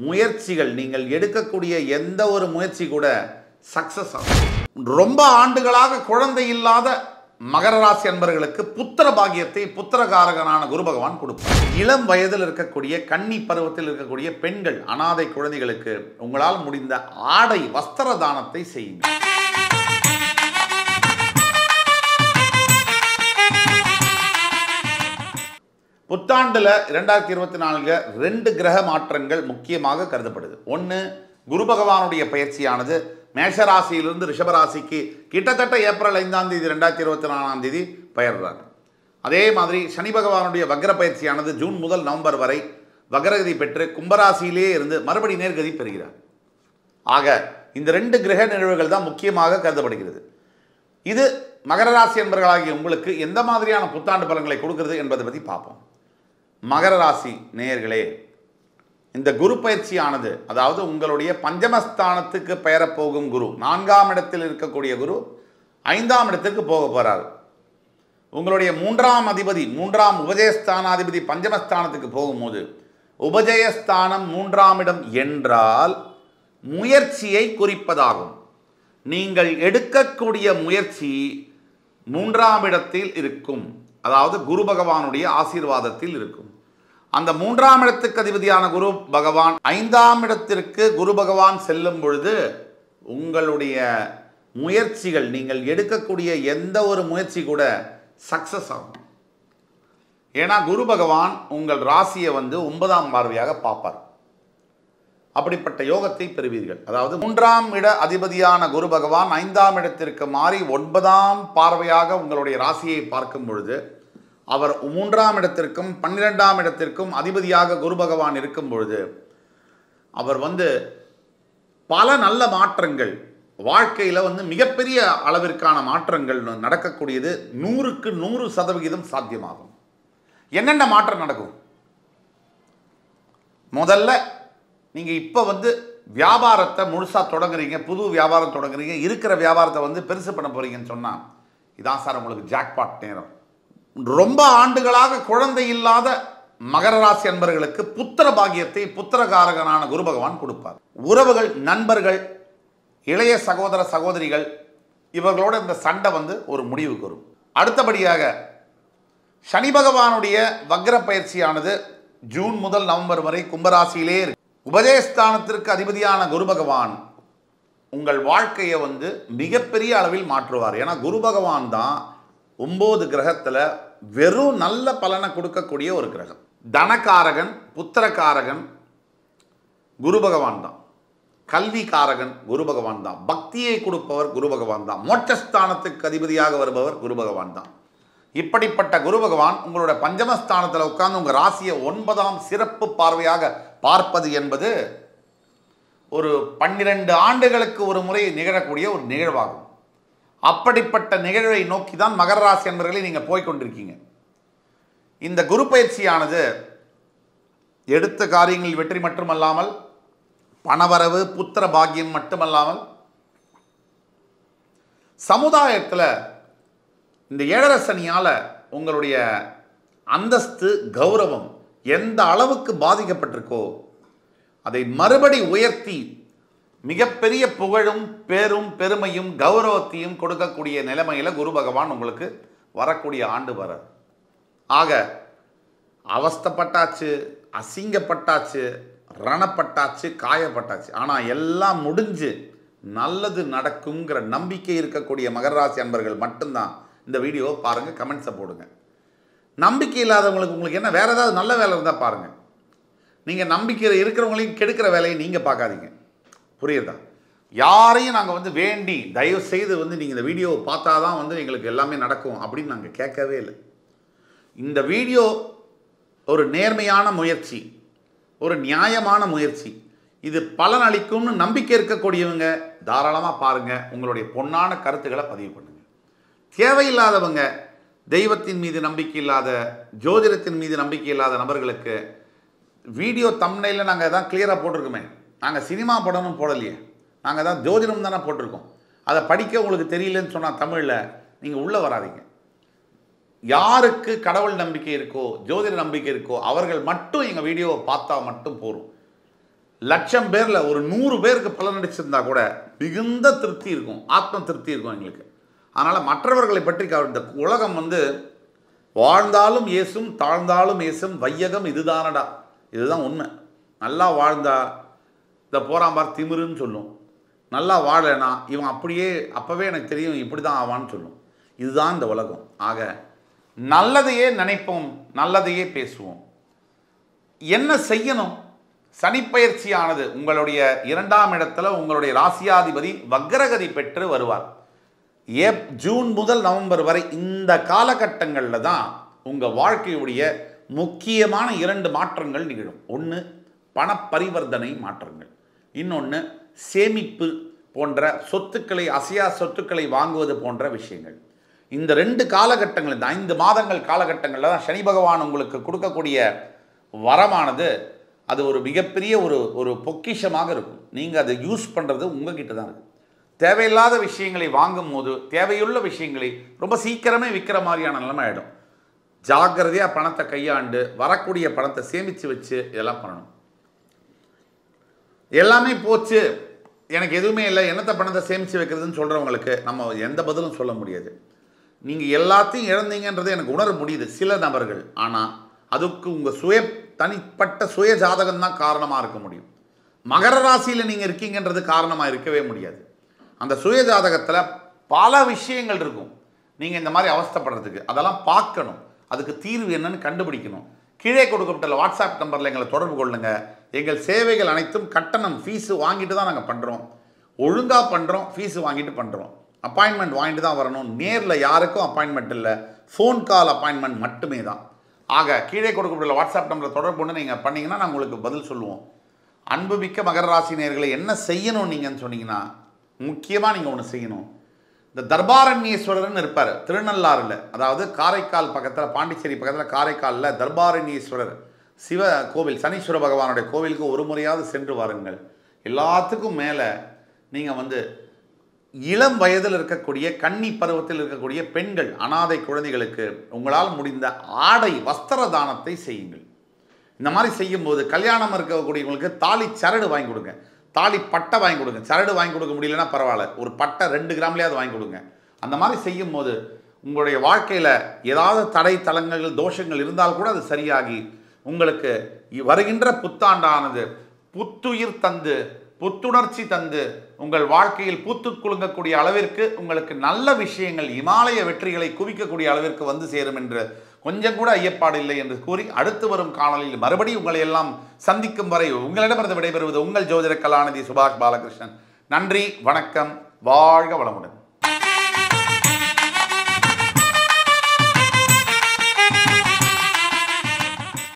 முயற்சிகள் நீங்கள் எடுக்கக்கூடிய எந்த ஒரு முயற்சி கூட சக்சஸ் ஆகும். ரொம்ப ஆண்டுகளாக குழந்தை இல்லாத மகர ராசி அன்பர்களுக்கு புத்திர பாக்கியத்தை புத்திரகாரகனான குரு பகவான் கொடுப்பார். இளம் வயதில் இருக்கக்கூடிய கன்னி பருவத்தில் இருக்கக்கூடிய பெண்கள் அனாதை குழந்தைகளுக்கு உங்களால் முடிந்த ஆடை வஸ்திர தானத்தை செய்யுங்கள். புத்தாண்டுல 2024 2 கிரக மாற்றங்கள் முக்கியமாக கருதப்படுது. ஒன்று, குரு பகவானுடைய பயிற்சியானது மேஷராசியிலிருந்து ரிஷபராசிக்கு கிட்டத்தட்ட ஏப்ரல் 5ஆம் தேதி 2024ஆம் தேதி பெயர்றார். அதே மாதிரி சனி பகவானுடைய வக்ர பயிற்சியானது ஜூன் முதல் நவம்பர் வரை வக்ரகதி பெற்று கும்பராசியிலே இருந்து மறுபடி நேர்கதி பெறுகிறார். ஆக இந்த 2 கிரக நிகழ்வுகள் தான் முக்கியமாக கருதப்படுகிறது. இது மகர ராசி என்பவர்களாகிய உங்களுக்கு எந்த மாதிரியான புத்தாண்டு பலன்களை கொடுக்கிறது என்பதை பற்றி பார்ப்போம். மகர ராசி நேயர்களே, இந்த குரு பயிற்சியானது, அதாவது உங்களுடைய பஞ்சமஸ்தானத்துக்கு பெயரப்போகும் குரு, 4ஆம் இடத்தில் இருக்கக்கூடிய குரு 5ஆம் இடத்திற்கு போக போகிறார். உங்களுடைய 3ஆம் அதிபதி, 3ஆம் உபஜயஸ்தானாதிபதி பஞ்சமஸ்தானத்துக்கு போகும்போது, உபஜயஸ்தானம் 3ஆம் இடம் என்றால் முயற்சியை குறிப்பதாகும். நீங்கள் எடுக்கக்கூடிய முயற்சி 3ஆம் இடத்தில் இருக்கும், அதாவது குரு பகவானுடைய ஆசீர்வாதத்தில் இருக்கும். அந்த 3ஆம் இடத்துக்கு அதிபதியான குரு பகவான் 5ஆம் இடத்திற்கு குரு பகவான் செல்லும் பொழுது உங்களுடைய முயற்சிகள், நீங்கள் எடுக்கக்கூடிய எந்த ஒரு முயற்சி கூட சக்சஸ் ஆகும். ஏன்னா குரு பகவான் உங்கள் ராசியை 9ஆம் பார்வையாக பார்ப்பார். அப்படிப்பட்ட யோகத்தை பெறுவீர்கள். அதாவது 3ஆம் இட அதிபதியான குரு பகவான் 5ஆம் இடத்திற்கு மாறி 9ஆம் பார்வையாக உங்களுடைய ராசியை பார்க்கும் பொழுது அவர் 3ஆம் இடத்திற்கும் 12ஆம் இடத்திற்கும் அதிபதியாக குரு பகவான் இருக்கும் பொழுது அவர் பல நல்ல மாற்றங்கள் வாழ்க்கையில் மிகப்பெரிய அளவிற்கான மாற்றங்கள் நடக்கக்கூடியது 100க்கு 100% சாத்தியமாகும். என்னென்ன மாற்றம் நடக்கும்? முதல்ல நீங்கள் இப்போ வியாபாரத்தை முழுசாக தொடங்குறீங்க, புது வியாபாரம் தொடங்குறீங்க, இருக்கிற வியாபாரத்தை பெருசு பண்ண போகிறீங்கன்னு சொன்னால் இதான் சார் உங்களுக்கு ஜாக்பாட் நேரம். ரொம்ப ஆண்டுகளாக குழந்தை இல்லாத மகர ராசி அன்பர்களுக்கு புத்திர பாக்கியத்தை புத்திரகாரகனான குரு பகவான் கொடுப்பார். உறவுகள், நண்பர்கள், இளைய சகோதர சகோதரிகள் இவர்களோட இந்த சண்டை ஒரு முடிவுக்கு வரும். அடுத்தபடியாக சனி பகவானுடைய வக்ர பயிற்சியானது ஜூன் முதல் நவம்பர் வரை கும்பராசியிலே இருக்கு. உபஜயஸ்தானத்திற்கு அதிபதியான குரு பகவான் உங்கள் வாழ்க்கையை மிகப்பெரிய அளவில் மாற்றுவார். ஏன்னா குரு பகவான் தான் 9 கிரகத்தில் வெறும் நல்ல பலனை கொடுக்கக்கூடிய ஒரு கிரகம். தனகாரகன், புத்திரகாரகன் குரு பகவான் தான். கல்விகாரகன் குரு பகவான் தான். பக்தியை கொடுப்பவர் குரு பகவான் தான். மோட்சஸ்தானத்துக்கு அதிபதியாக வருபவர் குரு பகவான் தான். இப்படிப்பட்ட குரு பகவான் உங்களோட பஞ்சமஸ்தானத்தில் உட்கார்ந்து உங்கள் ராசியை 9ஆம் சிறப்பு பார்வையாக பார்ப்பது என்பது ஒரு 12 ஆண்டுகளுக்கு ஒரு முறை நிகழக்கூடிய ஒரு நிகழ்வாகும். அப்படிப்பட்ட நிகழ்வை நோக்கி தான் மகர ராசி என்பவர்களை நீங்கள் போய்கொண்டிருக்கீங்க. இந்த குரு பயிற்சியானது எடுத்த காரியங்களில் வெற்றி மட்டுமல்லாமல் பணவரவு, புத்திர பாக்கியம் மட்டுமல்லாமல் சமுதாயத்தில் இந்த 7.5 சனியால் உங்களுடைய அந்தஸ்து, கௌரவம் எந்த அளவுக்கு பாதிக்கப்பட்டிருக்கோ அதை மறுபடி உயர்த்தி மிகப்பெரிய புகழும், பேரும், பெருமையும், கௌரவத்தையும் கொடுக்கக்கூடிய நிலைமையில் குரு பகவான் உங்களுக்கு வரக்கூடிய ஆண்டு வர. ஆக அவஸ்தைப்பட்டாச்சு, அசிங்கப்பட்டாச்சு, ரணப்பட்டாச்சு, காயப்பட்டாச்சு, ஆனால் எல்லாம் முடிஞ்சு நல்லது நடக்குங்கிற நம்பிக்கை இருக்கக்கூடிய மகர ராசி அன்பர்கள் மட்டும்தான் இந்த வீடியோவை பாருங்கள், கமெண்ட்ஸை போடுங்க. நம்பிக்கை இல்லாதவங்களுக்கு உங்களுக்கு என்ன வேறு ஏதாவது நல்ல வேலை இருந்தால் பாருங்கள். நீங்கள் நம்பிக்கை இருக்கிறவங்களையும் கெடுக்கிற வேலையை நீங்கள் பார்க்காதீங்க. புரியுதா? யாரையும் நாங்கள் வேண்டி தயவு செய்து நீங்கள் இந்த வீடியோவை பார்த்தா தான் எங்களுக்கு எல்லாமே நடக்கும் அப்படின்னு நாங்கள் கேட்கவே இல்லை. இந்த வீடியோ ஒரு நேர்மையான முயற்சி, ஒரு நியாயமான முயற்சி. இது பலன் அளிக்கும்னு நம்பிக்கை இருக்கக்கூடியவங்க தாராளமாக பாருங்கள். உங்களுடைய பொன்னான கருத்துக்களை பதிவு பண்ணுங்கள். தேவையில்லாதவங்க, தெய்வத்தின் மீது நம்பிக்கை இல்லாத, ஜோதிடத்தின் மீது நம்பிக்கை இல்லாத நபர்களுக்கு வீடியோ தம்ப்நெயில்ல நாங்கள் தான் கிளியராக போட்டிருக்கோமே. நாங்கள் சினிமா படமும் போடலையே, நாங்கள் தான் ஜோதிடம் தானே போட்டிருக்கோம். அதை படிக்க உங்களுக்கு தெரியலன்னு சொன்னால் தமிழில் நீங்கள் உள்ளே வராதிங்க. யாருக்கு கடவுள் நம்பிக்கை இருக்கோ, ஜோதிட நம்பிக்கை இருக்கோ அவர்கள் மட்டும் எங்கள் வீடியோவை பார்த்தா மட்டும் போதும். லட்சம் பேரில் ஒரு 100 பேருக்கு பலன் அடிச்சிருந்தா கூட மிகுந்த திருப்தி இருக்கும், ஆத்ம திருப்தி இருக்கும் எங்களுக்கு. அதனால் மற்றவர்களை பற்றி இந்த உலகம் வாழ்ந்தாலும் ஏசும் தாழ்ந்தாலும் ஏசும் வையகம் இதுதானடா, இதுதான் உண்மை. நல்லா வாழ்ந்தா இதை போறாம்பார் திமிருன்னு சொல்லும், நல்லா வாழனா இவன் அப்படியே அப்போவே எனக்கு தெரியும் இப்படி தான் ஆவான்னு சொல்லும். இதுதான் இந்த உலகம். ஆக நல்லதையே நினைப்போம், நல்லதையே பேசுவோம். என்ன செய்யணும்? சனிப்பெயர்ச்சியானது உங்களுடைய 2ஆம் இடத்துல உங்களுடைய ராசியாதிபதி வக்ரகதி பெற்று வருவார். ஜூன் முதல் நவம்பர் வரை இந்த காலகட்டங்களில் தான் உங்கள் வாழ்க்கையுடைய முக்கியமான 2 மாற்றங்கள் நிகழும். ஒன்று பணப்பரிவர்த்தனை மாற்றங்கள், இன்னொன்று சேமிப்பு போன்ற சொத்துக்களை, அசையா சொத்துக்களை வாங்குவது போன்ற விஷயங்கள். இந்த 2 காலகட்டங்கள், இந்த 5 மாதங்கள் காலகட்டங்களில் தான் சனி பகவான் உங்களுக்கு கொடுக்கக்கூடிய வரமானது அது ஒரு மிகப்பெரிய ஒரு பொக்கிஷமாக இருக்கும். நீங்கள் அதை யூஸ் பண்ணுறது உங்ககிட்ட தான் இருக்குது. தேவையில்லாத விஷயங்களை வாங்கும் போது தேவையுள்ள விஷயங்களை ரொம்ப சீக்கிரமே விற்கிற மாதிரியான நிலைமை ஆகிடும். ஜாக்கிரதையாக பணத்தை கையாண்டு வரக்கூடிய பணத்தை சேமித்து வச்சு இதெல்லாம் பண்ணணும். எல்லாமே போச்சு, எனக்கு எதுவுமே இல்லை, என்னத்தை பணத்தை சேமித்து வைக்கிறதுன்னு சொல்கிறவங்களுக்கு நம்ம எந்த பதிலும் சொல்ல முடியாது. நீங்கள் எல்லாத்தையும் இழந்தீங்கன்றது எனக்கு உணர முடியுது சில நபர்கள். ஆனால் அதுக்கு உங்கள் தனிப்பட்ட சுய ஜாதகம் தான் காரணமாக இருக்க முடியும். மகர ராசியில் நீங்கள் இருக்கீங்கன்றது காரணமாக இருக்கவே முடியாது. அந்த சுய ஜாதகத்தில் பல விஷயங்கள் இருக்கும் நீங்கள் இந்த மாதிரி அவஸ்தைப்படுறதுக்கு. அதெல்லாம் பார்க்கணும், அதுக்கு தீர்வு என்னன்னு கண்டுபிடிக்கணும். கீழே கொடுக்கப்பட்ட வாட்ஸ்அப் நம்பரில் எங்களை தொடர்பு கொள்ளுங்கள். எங்கள் சேவைகள் அனைத்தும் கட்டணம், ஃபீஸு வாங்கிட்டு தான் நாங்கள் பண்ணுறோம். ஒழுங்காக பண்ணுறோம், ஃபீஸு வாங்கிட்டு பண்ணுறோம். அப்பாயின்மெண்ட் வாங்கிட்டு தான் வரணும். நேரில் யாருக்கும் அப்பாயின்மெண்ட் இல்லை, ஃபோன் கால் அப்பாயின்மெண்ட் மட்டுமே தான். ஆக கீழே கொடுக்கப்பட்ட வாட்ஸ்அப் நம்பரில் தொடர்பு கொண்டு நீங்கள் பண்ணிங்கன்னா நாங்கள் உங்களுக்கு பதில் சொல்லுவோம். அன்புமிக்க மகர ராசி நேயர்களை என்ன செய்யணும் நீங்கன்னு சொன்னீங்கன்னா, முக்கியமாக நீங்கள் ஒன்று செய்யணும். இந்த தர்பாரண்யேஸ்வரர்னு இருப்பார் திருநள்ளாறில், அதாவது காரைக்கால் பக்கத்தில், பாண்டிச்சேரி பக்கத்தில் காரைக்காலில் தர்பாரண்யேஸ்வரர் சிவ கோவில், சனீஸ்வர பகவானுடைய கோவிலுக்கு ஒரு முறையாவது சென்று வாருங்கள். எல்லாத்துக்கும் மேலே நீங்கள் இளம் வயதில் இருக்கக்கூடிய, கன்னி பருவத்தில் இருக்கக்கூடிய பெண்கள், அனாதை குழந்தைகளுக்கு உங்களால் முடிந்த ஆடை வஸ்திர தானத்தை செய்யுங்கள். இந்த மாதிரி செய்யும்போது கல்யாணம் இருக்கக்கூடியவங்களுக்கு தாலி சரடு வாங்கி கொடுங்க, தாலி பட்டை வாங்கி கொடுங்க. சரடு வாங்கி கொடுக்க முடியலன்னா பரவாயில்ல, ஒரு பட்டை 2 கிராம்லேயாவது வாங்கி கொடுங்க. அந்த மாதிரி செய்யும்போது உங்களுடைய வாழ்க்கையில் ஏதாவது தடை தளங்கள் தோஷங்கள் இருந்தால் கூட அது சரியாகி உங்களுக்கு வருகின்ற புத்தாண்டானது புத்துயிர் தந்து புத்துணர்ச்சி தந்து உங்கள் வாழ்க்கையில் பூத்து குலுங்கக்கூடிய அளவிற்கு உங்களுக்கு நல்ல விஷயங்கள், இமாலய வெற்றிகளை குவிக்கக்கூடிய அளவிற்கு வந்து சேரும் என்று கொஞ்சம் கூட ஐயப்பாடு இல்லை என்று கூறி, அடுத்து வரும் காணொலியில் மறுபடியும் உங்களை எல்லாம் சந்திக்கும் வரை உங்களிடமிருந்து விடைபெறுவது உங்கள் ஜோதிட கலாநிதி சுபாஷ் பாலகிருஷ்ணன். நன்றி, வணக்கம், வாழ்க வளமுடன்.